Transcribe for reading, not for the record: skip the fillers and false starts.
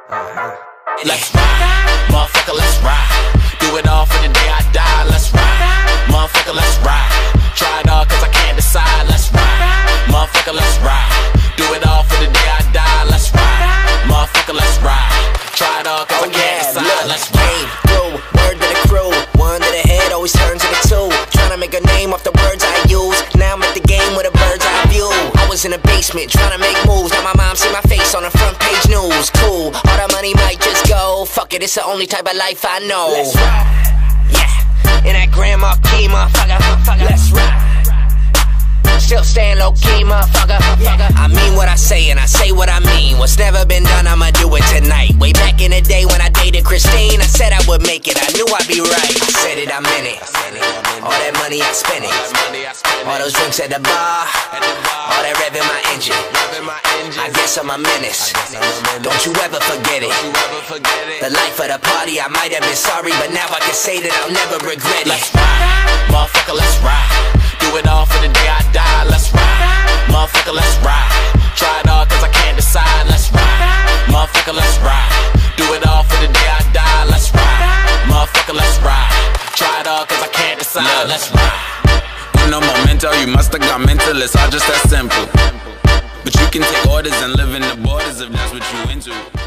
Let's ride, motherfucker, let's ride. Do it all for the day I die. Let's ride, motherfucker, let's ride. Try it all cause I can't decide. Let's ride, motherfucker, let's ride. Do it all for the day I die. Let's ride, motherfucker, let's ride. Try it all cause I can't decide. Let's ride. Word to the crew, one to the head always turns into two. Trying to make a name off the words I use. Now I'm at the game with a bird's eye view. I was in the basement trying to make moves. Now my mom see my face on the front page news. Cool, all the money might just go. Fuck it, it's the only type of life I know. Let's ride. Yeah, in that grandma key, motherfucker. Let's ride. Still staying low key, motherfucker. I mean what I say and I say what I mean. What's never been done, I'ma do it tonight. Way back in the day when I dated Christine, I said I would make it, I knew I'd be right. I said it, I meant it. All that money I spent it. All those drinks at the bar. All that rev in my engine. I guess I'm a menace. Don't you ever forget it. The life of the party, I might have been sorry, but now I can say that I'll never regret it. Let's ride, motherfucker, let's ride. Do it all for the day I die. Let's ride, motherfucker, let's ride. Try it all cause I can't decide. Let's ride, motherfucker, let's ride. Do it all for the day I die. Let's ride, motherfucker, let's ride. Try it all cause I can't decide. Let's ride. No momento, you must have got mental, it's all just that simple. But you can take orders and live in the borders if that's what you into.